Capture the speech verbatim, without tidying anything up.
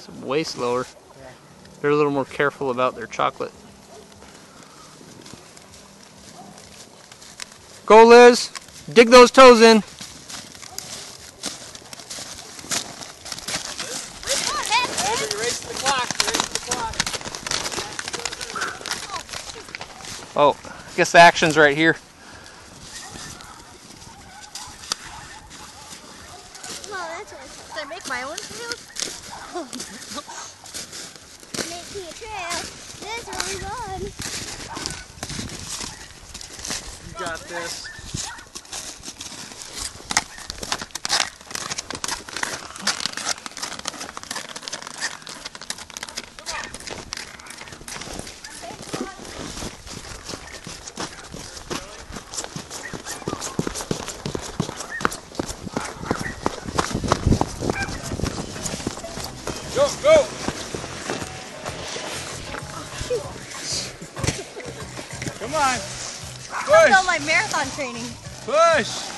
It's way slower. They're a little more careful about their chocolate. Go, Liz. Dig those toes in. Oh, I guess the action's right here. Well, that's what Should I make my own trail? Make me a trail. That's really fun. You got this. Go, go! Come on. I'm on my marathon training. Push!